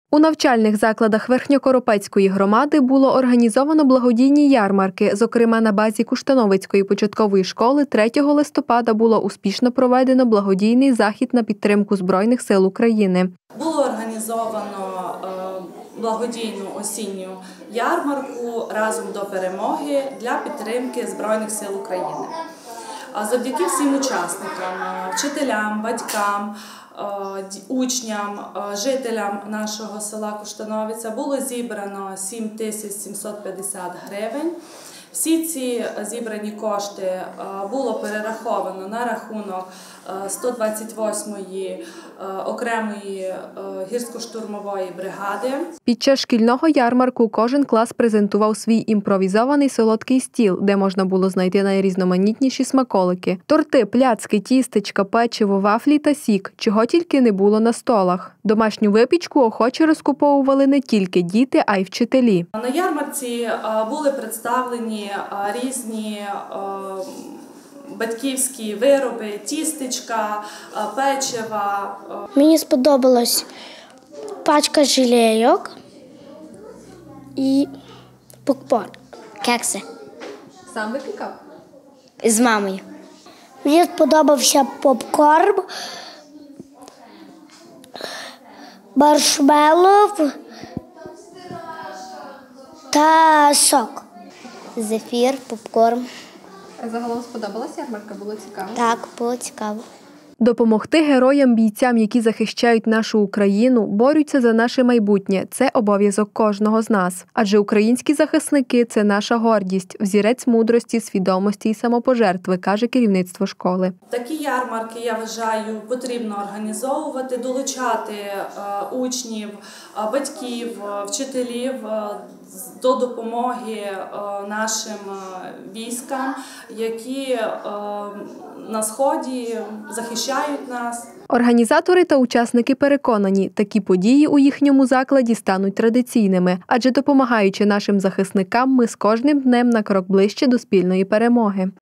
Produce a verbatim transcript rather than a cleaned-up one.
У навчальних закладах Верхньокоропецької громади було організовано благодійні ярмарки. Зокрема, на базі Куштановицької початкової школи третього листопада було успішно проведено благодійний захід на підтримку Збройних сил України. Було організовано благодійну осінню ярмарку «Разом до перемоги» для підтримки Збройних сил України. Завдяки всім учасникам, вчителям, батькам, учням, жителям нашого села Куштановиця було зібрано сім тисяч сімсот п'ятдесят гривень. Всі ці зібрані кошти було перераховано на рахунок сто двадцять восьмої окремої гірсько-штурмової бригади. Під час шкільного ярмарку кожен клас презентував свій імпровізований солодкий стіл, де можна було знайти найрізноманітніші смаколики – торти, пляцки, тістечка, печиво, вафлі та сік, чого тільки не було на столах. Домашню випічку охоче розкуповували не тільки діти, а й вчителі. На ярмарці були представлені різні батьківські вироби, тістечка, печива. Мені сподобалась пачка жилейок і попкорн, кекси. Сам випікав? З мамою. Мені сподобався попкорн, маршмеллоу та сок. Зефір, попкорн. Загалом сподобалася ярмарка? Було цікаво? Так, було цікаво. Допомогти героям-бійцям, які захищають нашу Україну, борються за наше майбутнє – це обов'язок кожного з нас. Адже українські захисники – це наша гордість, взірець мудрості, свідомості і самопожертви, каже керівництво школи. Такі ярмарки, я вважаю, потрібно організовувати, долучати учнів, батьків, вчителів до допомоги нашим військам, які на Сході захищають нас. Організатори та учасники переконані, такі події у їхньому закладі стануть традиційними, адже допомагаючи нашим захисникам, ми з кожним днем на крок ближче до спільної перемоги.